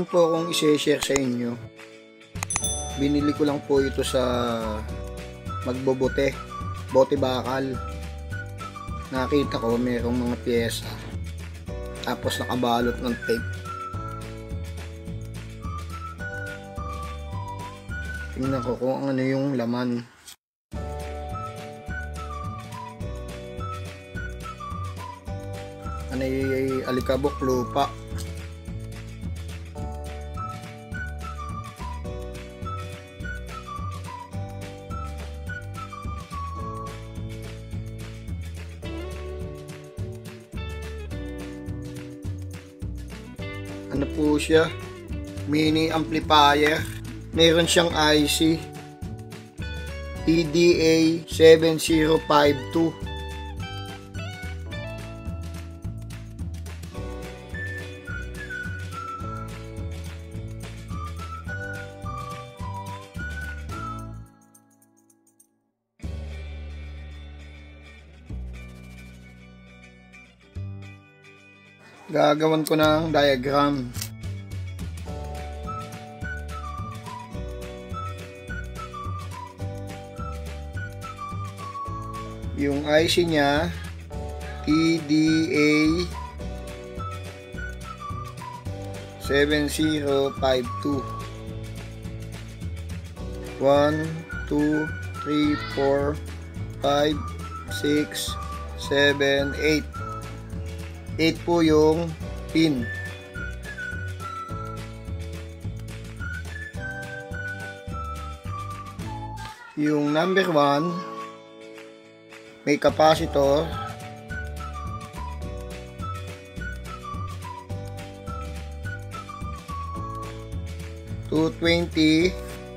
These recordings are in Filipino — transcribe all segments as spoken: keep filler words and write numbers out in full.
po akong i-share sa inyo. Binili ko lang po ito sa magbobote, bote bakal. Nakita ko mayroong mga piyesa, tapos nakabalot ng tape. Tingnan ko kung ano yung laman. Ano yung alikabok, lupa. Ano po siya? Mini amplifier. Meron siyang I C T D A seven zero five two. Gagawan ko ng diagram. Yung I C niya T D A seven zero five two. one, two, three, four, five, six, seven, eight. eight po yung pin. Yung number one, may capacitor. two twenty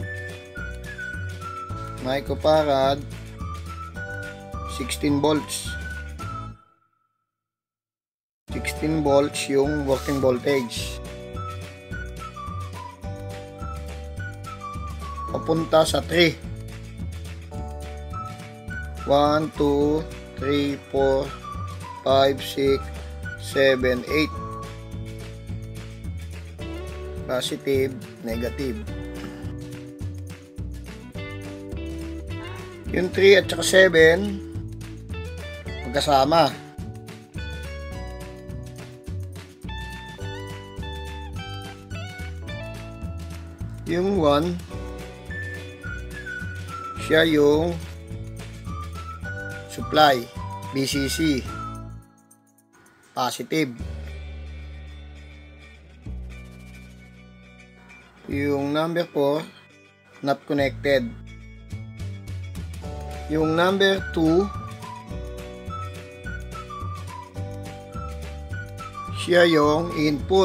microfarad, sixteen volts. sixteen volts yung working voltage. Papunta sa three. one, two, three, four, five, six, seven, eight. Positive, negative. Yung three at saka seven magkasama. Yung one, siya yung supply, B C C, positive. Yung number four, not connected. Yung number two, siya yung input.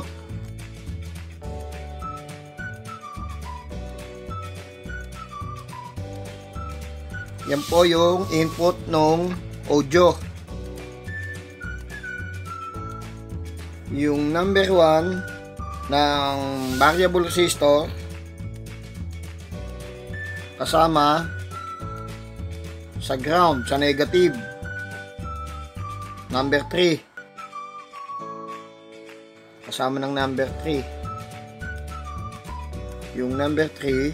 Yan po yung input ng audio. Yung number one ng variable resistor kasama sa ground, sa negative. Number three kasama ng number three. Yung number three,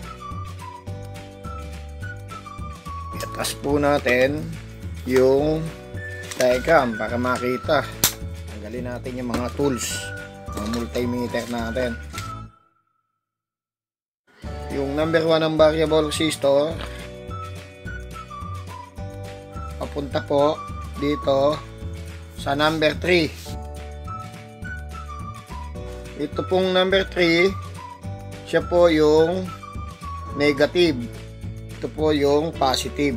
itas po natin yung diagram para makita. Tanggalin natin yung mga tools, mga multimeter natin. Yung number one ng variable resistor papunta po dito sa number three. Ito pong number three, siya po yung negative. Ito po yung positive.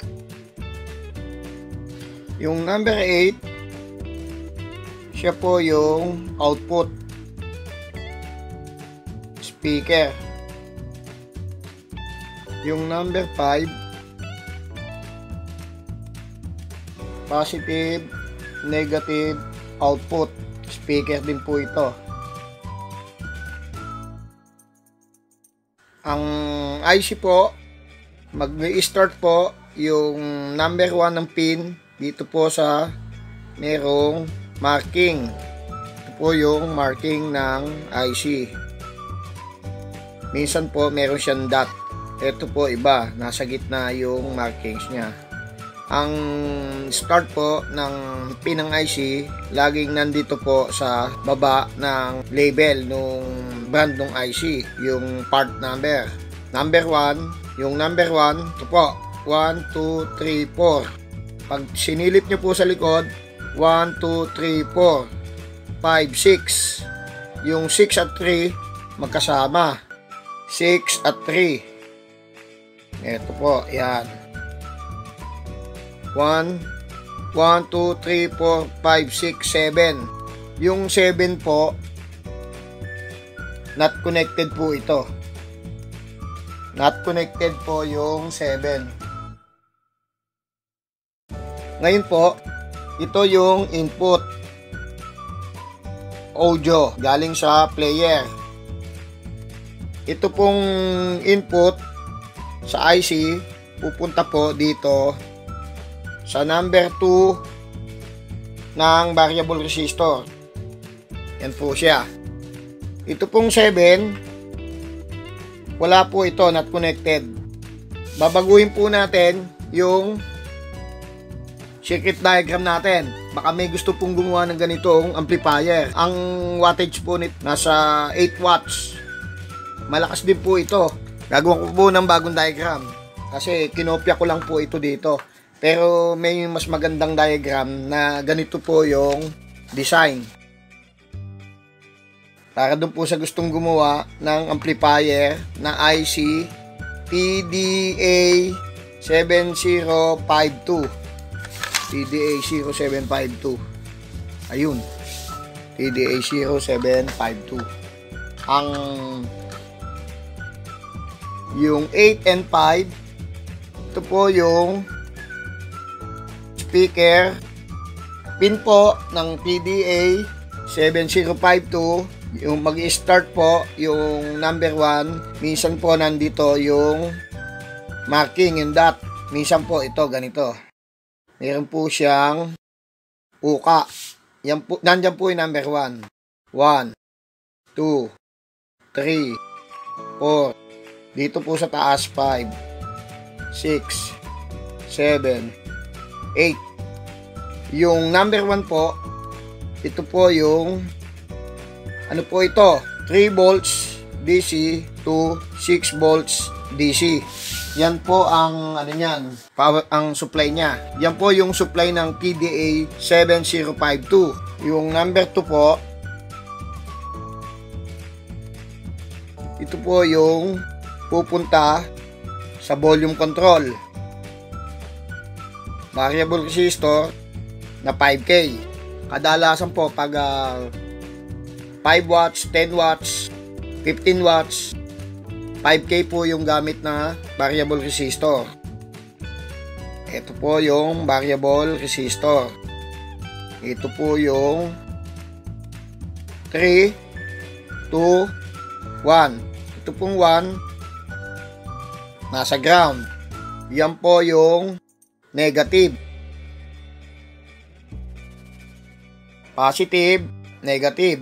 Yung number eight, siya po yung output, speaker. Yung number five, positive, negative, output, speaker din po ito. Ang I C po, mag-start po yung number one ng pin dito po sa merong marking. Ito po yung marking ng I C. minsan po meron siyang dot. Ito po iba, nasa gitna yung markings niya. Ang start po ng pin ng I C, laging nandito po sa baba ng label nung brand ng I C, yung part number. Number one, yung number one, ito po, one, two, three, four. Pag sinilip nyo po sa likod, one, two, three, four, five, six. Yung six at three, magkasama. six at three. Ito po, yan. one, one, two, three, four, five, six, seven. Yung seven po, not connected po ito. Not connected po yung seven. Ngayon po, ito yung input. Audio, galing sa player. Ito pong input sa I C, pupunta po dito sa number two ng variable resistor. Yan po siya. Ito pong seven, wala po ito, not connected. Babaguhin po natin yung circuit diagram natin. Baka may gusto pong gumawa ng ganitong amplifier. Ang wattage po nito nasa eight watts. Malakas din po ito. Gagawa ko po ng bagong diagram kasi kinopya ko lang po ito dito. Pero may mas magandang diagram na ganito po yung design. Para doon po sa gustong gumawa ng amplifier na I C T D A seven zero five two. T D A zero seven five two. Ayun. T D A zero seven five two. Ang yung eight and five, ito po yung speaker pin po ng T D A seven zero five two. Yung mag-start po yung number one, minsan po nandito yung marking, yung dot. Minsan po ito ganito, meron po siyang uka. Yan po, nandyan po yung number one. one, two, three, four. Dito po sa taas, five, six, seven, eight. Yung number one po, ito po yung, ano po ito? three volts D C to six volts D C. Yan po ang, ano niyan, power, ang supply niya. Yan po yung supply ng T D A seven zero five two. Yung number two po, ito po yung pupunta sa volume control, variable resistor na five K. Kadalasan po pag uh, five watts, ten watts, fifteen watts, five K po yung gamit na variable resistor. Ito po yung variable resistor. Ito po yung three, two, one. Ito pong one nasa ground. Yan po yung negative. Positive, negative.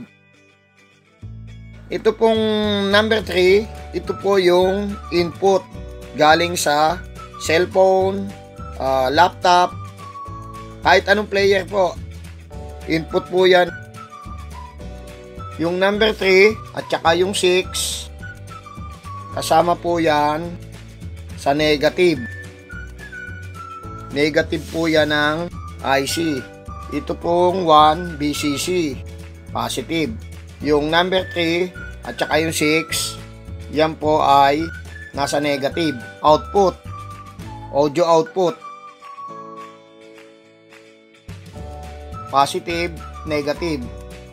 Ito pong number three, ito po yung input galing sa cellphone, uh, laptop, kahit anong player po. Input po yan. Yung number three at saka yung six, kasama po yan sa negative. Negative po yan ng I C. Ito pong one B C C, positive. Yung number three at saka yung six, yan po ay nasa negative. Output, audio output, positive, negative.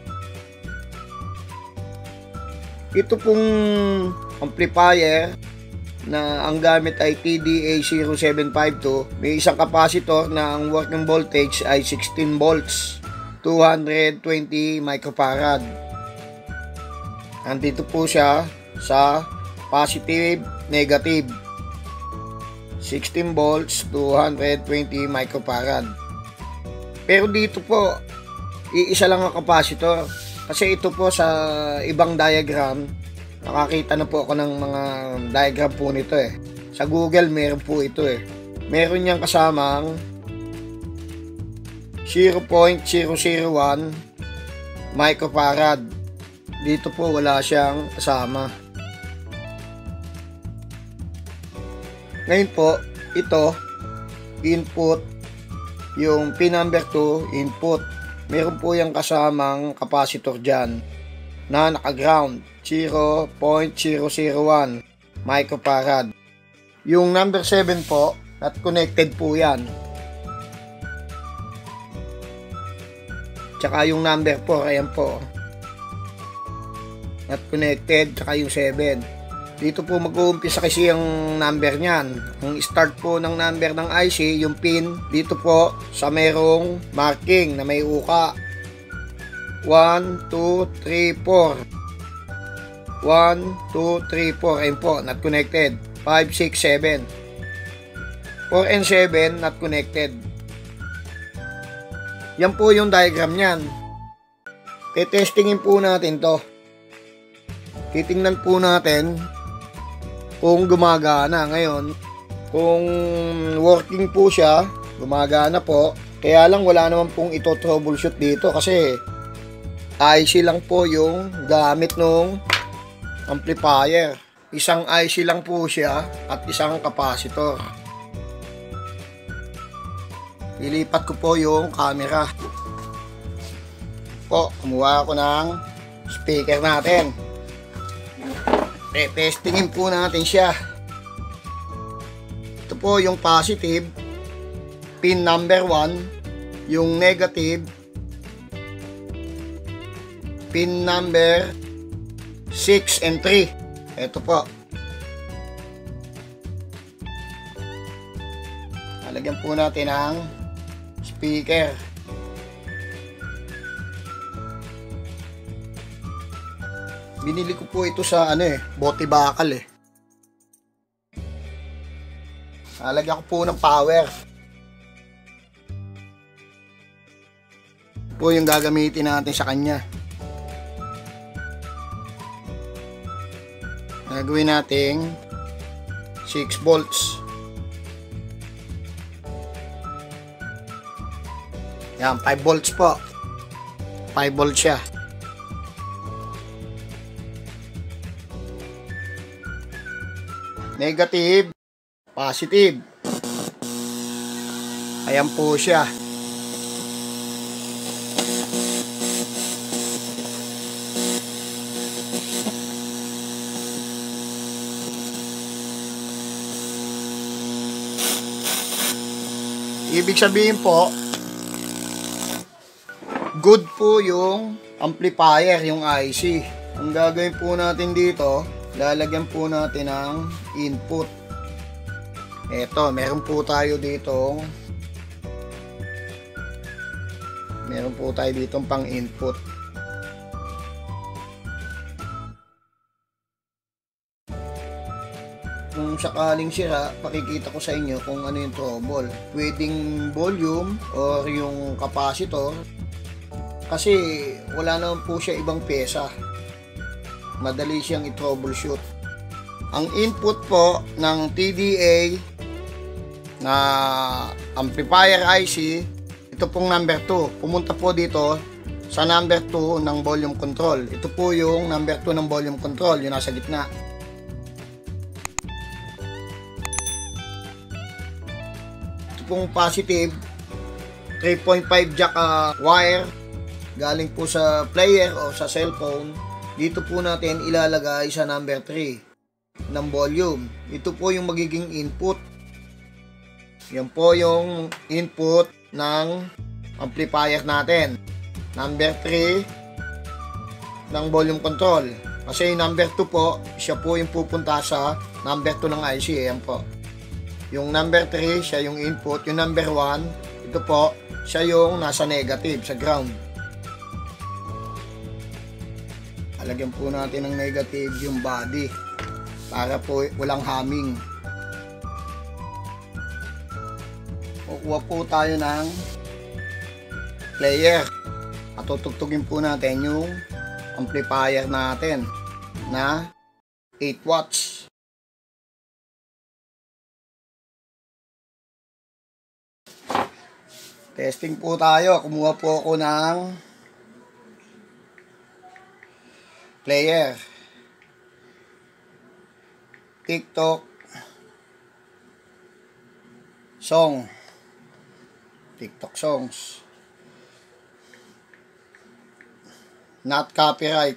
Ito pong amplifier na ang gamit ay T D A zero seven five two, may isang capacitor na ang working voltage ay sixteen volts, two hundred twenty microfarad. Nandito po siya sa positive, negative, sixteen volts, two hundred twenty microfarad. Pero dito po, iisa lang ang capacitor. Kasi ito po sa ibang diagram, Nakakita na po ako ng mga diagram po nito eh. Sa Google meron po ito eh. Meron niyang kasamang zero point zero zero one microfarad. Dito po wala siyang kasama. Ngayon po, ito input, yung pin number two input. Meron po yung kasamang capacitor dyan na naka-ground zero point zero zero one microfarad. Yung number seven po, not connected po yan. Tsaka yung number four, ayan po, not connected. Tsaka yung seven. Dito po mag-uumpisa kasi yung number nyan. Ang start po ng number ng I C, yung pin, dito po sa merong marking na may uka. one, two, three, four. one, two, three, four. Ayun po, not connected. five, six, seven. four and seven, not connected. Yan po yung diagram nyan. Tetestingin po natin to. Titingnan po natin kung gumagana. Ngayon, kung working po siya, gumagana po. Kaya lang wala naman pong ito troubleshoot dito kasi I C lang po yung gamit nung amplifier. Isang I C lang po siya at isang capacitor. Ilipat ko po yung camera. Po, kumuha ako ng speaker natin. Testingin po natin siya. Ito po yung positive, pin number one, yung negative, pin number six and three. Ito po. Lalagyan po natin ang speaker. Binili ko po ito sa ano eh, bote bakal eh. Lalagyan ko po ng power. Ito po yung gagamitin natin sa kanya. Gagawin nating six volts. Yan, five volts po. five volts siya. Negative, positive. Ayan po siya. Ibig sabihin po, good po yung amplifier, yung I C. Ang gagawin po natin dito, lalagyan po natin ng input. Eto, meron po tayo dito. Meron po tayo dito pang input. Kung sakaling sira, pakikita ko sa inyo kung ano yung trouble. Pwedeng volume or yung capacitor. Kasi wala naman po siya ibang pyesa. Madali siyang i-troubleshoot. Ang input po ng T D A na amplifier I C, ito pong number two. Pumunta po dito sa number two ng volume control. Ito po yung number two ng volume control, yung nasa gitna. Ito pong positive, three point five jack uh, wire galing po sa player o sa cellphone. Dito po natin ilalagay sa number three ng volume. Ito po yung magiging input. Yan po yung input ng amplifier natin. Number three ng volume control. Kasi yung number two po, siya po yung pupunta sa number two ng I C. Yan po. Yung number three, siya yung input. Yung number one, ito po, siya yung nasa negative, sa ground. Alagyan po natin ng negative yung body para po walang humming. Kukuha po tayo ng player at tutugtugin po natin yung amplifier natin na eight watts. Testing po tayo. Kumuha po ako ng player. TikTok song. TikTok songs. Not copyright.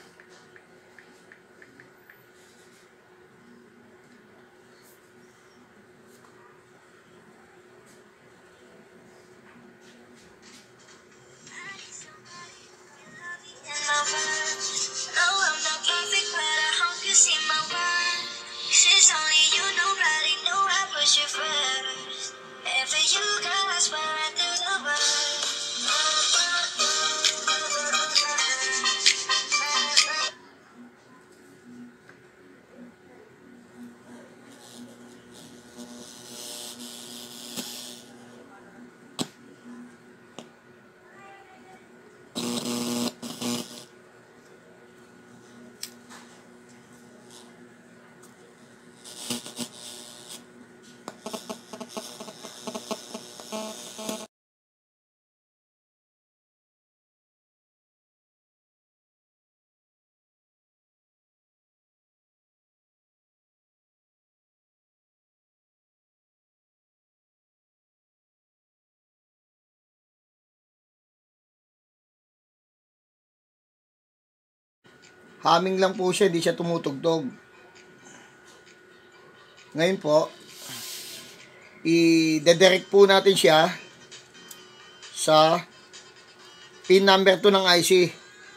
Humming lang po siya, di siya tumutugtog. Ngayon po, i-dedirect po natin siya sa pin number two ng I C.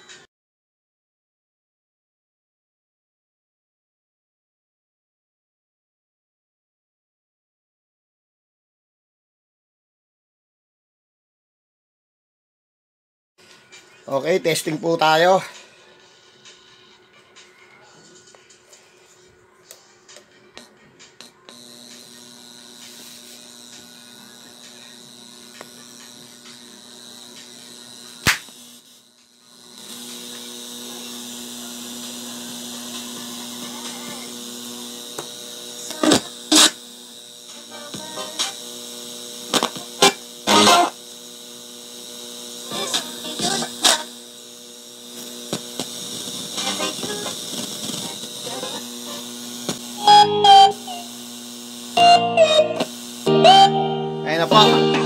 Okay, testing po tayo. Ayun na po.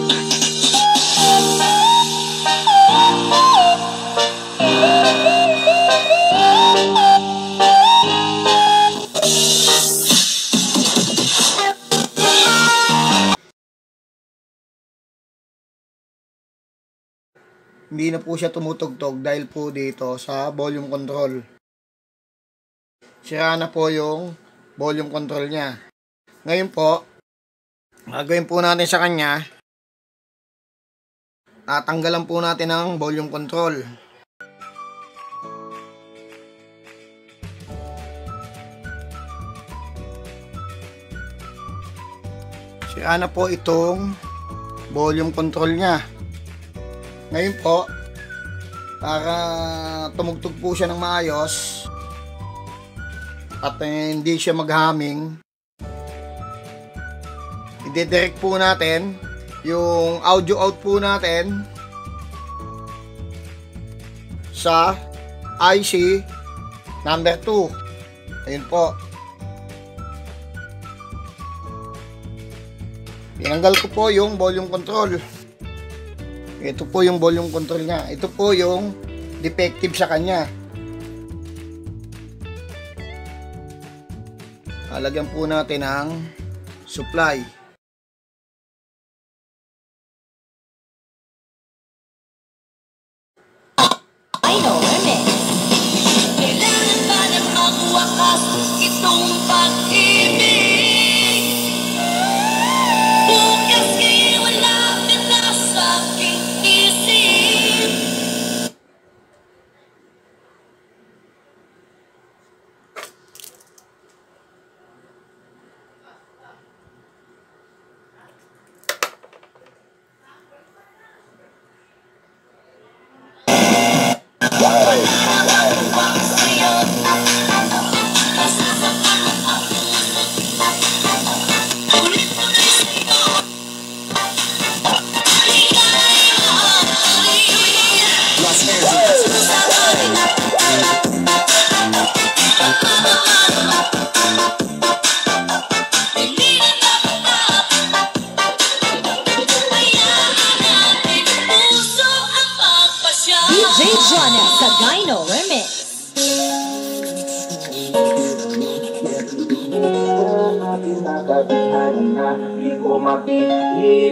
Hindi na po siya tumutugtog dahil po dito sa volume control. Sira na po yung volume control niya. Ngayon po, gagawin po natin sa kanya, tatanggalan po natin ang volume control. Sira na po itong volume control niya. Ngayon po, para tumugtog po siya ng maayos at eh, hindi siya mag-humming, i-direct po natin yung audio out po natin sa I C number two. Ayun po. Tinanggal ko po yung volume control. Ito po yung volume control niya. Ito po yung defective sa kanya. Lalagyan po natin ng supply. I know remix. Kailangan ba ng magwakas itong pag-ibig? Bukas kayo malapit na sa aking isip.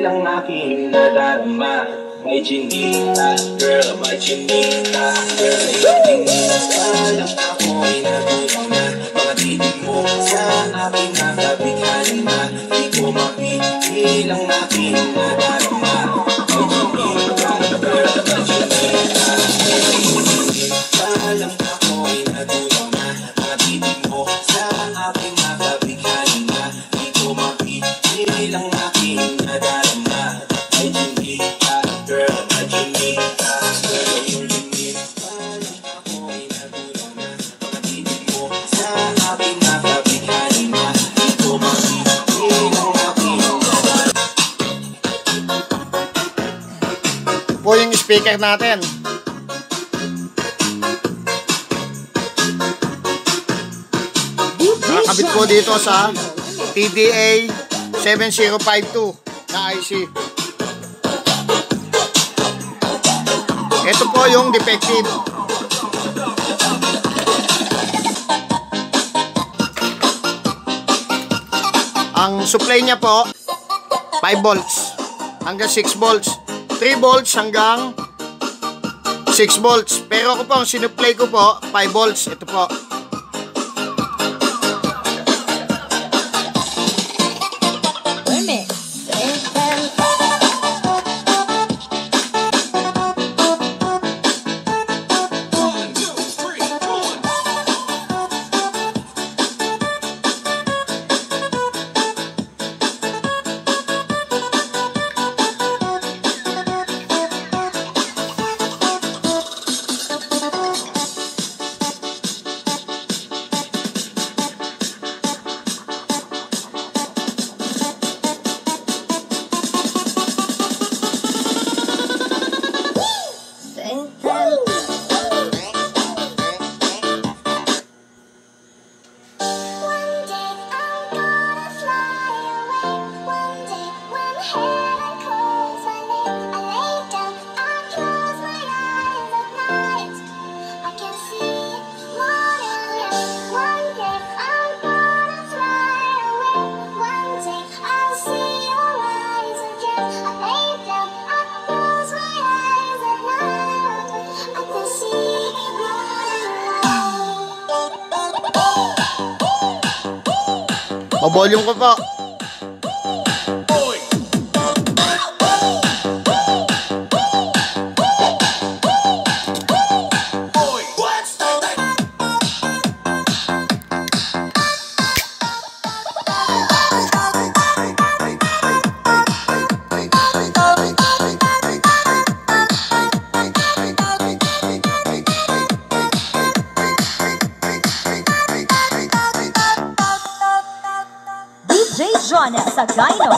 lang aking nadarama. May chinita, girl, may chinita, girl. Yung chinita lang ako'y nagulang na. Mga titig mo sa aking nakabighani na. Di ko mapigilang aking nadarama. May chinita, girl, may chinita, yung chinita lang ako'y nagulang na. Mga titig mo sa aking nakabighani na. Di ko mapigilang aking nadarama. May chinita, girl, may chinita, girl, yung chinita lang ako'y nagulang na. Mga titig mo sa aking nakabighani na. Di ko mapigilang aking nadarama. Po yung speaker natin. Nakakabit po dito sa T D A seven zero five two na I C. Ito po yung defective. Ang supply niya po five volts hanggang six volts. three volts hanggang six volts. Pero ako po, ang sinupply ko po five volts. Ito po. Mabolyong ko po. D J Jonas Sagayno.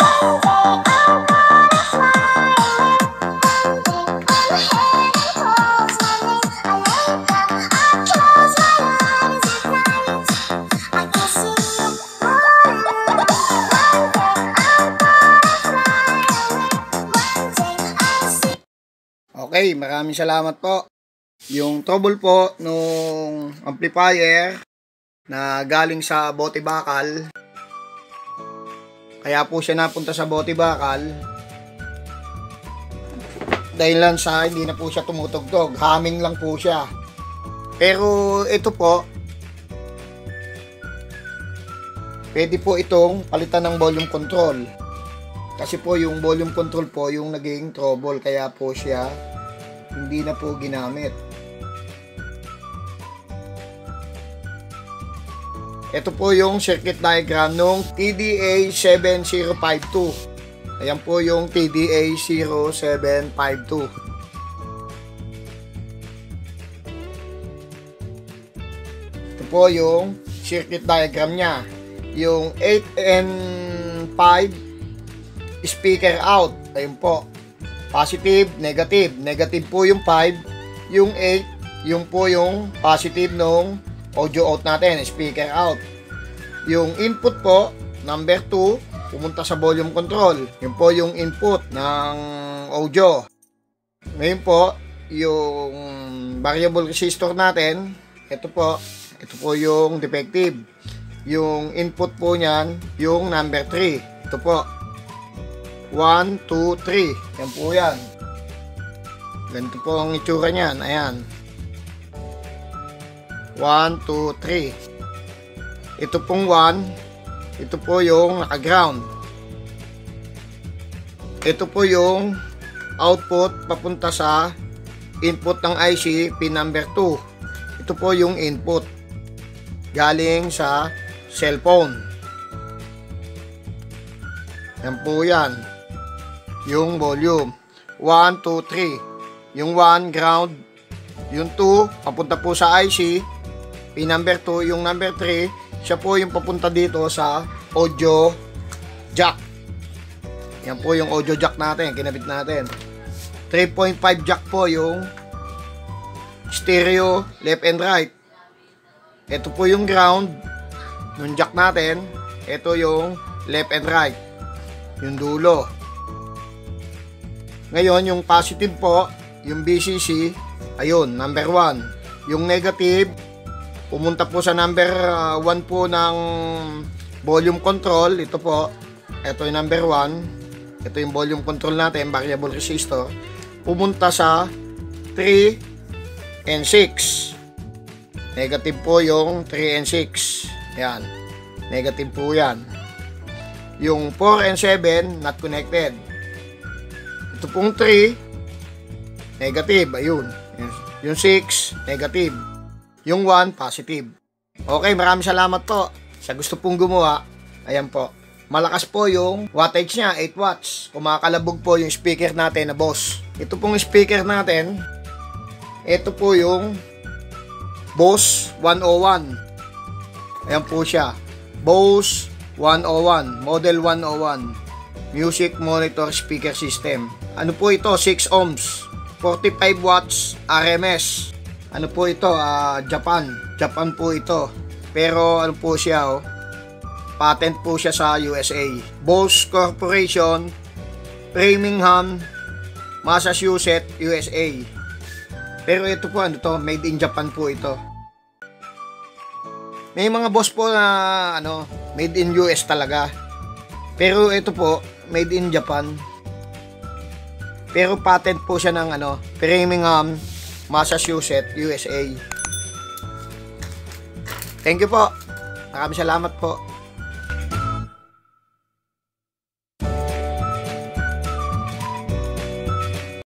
Okay, maraming salamat po. Yung trouble po nung amplifier na galing sa bote bakal, kaya po siya napunta sa bote bakal dahil lang sa hindi na po siya tumutugtog, humming lang po siya. Pero ito po, pwede po itong palitan ng volume control, kasi po yung volume control po yung naging trouble, kaya po siya hindi na po ginamit. Ito po yung circuit diagram ng T D A seven zero five two. Ayan po yung T D A zero seven five two. Ito po yung circuit diagram niya. Yung eight and five speaker out. Ayun po. Positive, negative. Negative po yung five. Yung eight, yung po yung positive nung audio out natin, speaker out. Yung input po, number two, pumunta sa volume control. Yun po yung input ng audio. Ngayon po, yung variable resistor natin, ito po, ito po yung defective. Yung input po niyan, yung number three. Ito po. one, two, three. Yan po yan. Ganito po ang itsura niyan. Ayan. one, two, three. Ito pong one. Ito po yung naka-ground. Ito po yung output papunta sa input ng I C pin number two. Ito po yung input galing sa cellphone. Yan po yan. Yung volume. one, two, three. Yung one ground. Yung two papunta po sa I C. Pin number two. Yung number three, siya po yung papunta dito sa audio jack. Yan po yung audio jack natin. Kinabit natin. three point five jack po yung stereo left and right. Ito po yung ground ng jack natin. Ito yung left and right. Yung dulo. Ngayon, yung positive po, yung B C C, ayun, number one. Yung negative, pumunta po sa number one po ng volume control. Ito po, ito yung number one. Ito yung volume control natin, variable resistor. Pumunta sa three and six. Negative po yung three and six. Yan. Negative po yan. Yung four and seven, not connected. Ito pong three, negative. Ayun. Yung six, negative. Yung one, positive. Okay, maraming salamat po. Sa gusto pong gumawa, ayan po. Malakas po yung wattage niya, eight watts. Kumakalabog po yung speaker natin na Bose. Ito pong speaker natin, ito po yung Bose one oh one. Ayan po siya. Bose one oh one, model one oh one. Music monitor speaker system. Ano po ito? six ohms. forty-five watts R M S. Ano po ito? Uh, Japan. Japan po ito. Pero ano po siya oh? Patent po siya sa U S A. Bose Corporation, Framingham, Massachusetts, U S A. Pero ito po, ano to? Made in Japan po ito. May mga Bose po na ano, made in U S talaga. Pero ito po, made in Japan. Pero patent po siya ng ano, Framingham, Massachusetts, U S A. Thank you po. Maraming salamat po.